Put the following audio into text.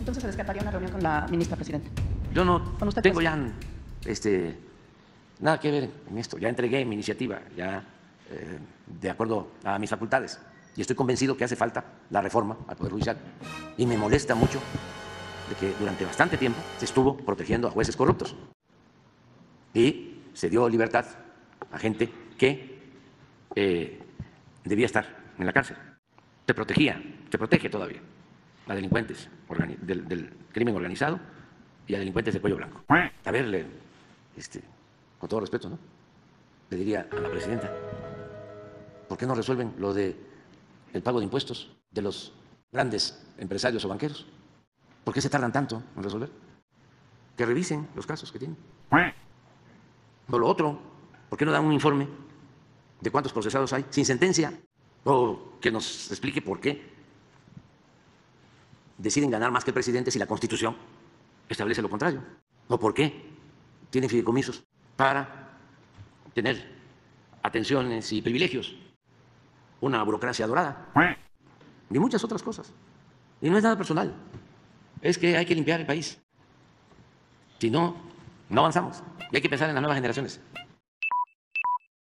Entonces se descartaría una reunión con la ministra presidenta. Yo no Con usted, tengo pues. ya nada que ver en esto. Ya entregué mi iniciativa, ya de acuerdo a mis facultades. Y estoy convencido que hace falta la reforma al Poder Judicial. Y me molesta mucho de que durante bastante tiempo se estuvo protegiendo a jueces corruptos. Y se dio libertad a gente que debía estar en la cárcel. Se protegía, se protege todavía a delincuentes del crimen organizado y a delincuentes de cuello blanco. A ver, con todo respeto, ¿no? Le diría a la presidenta, ¿por qué no resuelven lo de el pago de impuestos de los grandes empresarios o banqueros? ¿Por qué se tardan tanto en resolver? Que revisen los casos que tienen. O lo otro, ¿por qué no dan un informe de cuántos procesados hay sin sentencia? O que nos explique por qué deciden ganar más que el presidente si la Constitución establece lo contrario. ¿O por qué tienen fideicomisos para tener atenciones y privilegios? Una burocracia dorada. Y muchas otras cosas. Y no es nada personal. Es que hay que limpiar el país. Si no, no avanzamos. Y hay que pensar en las nuevas generaciones.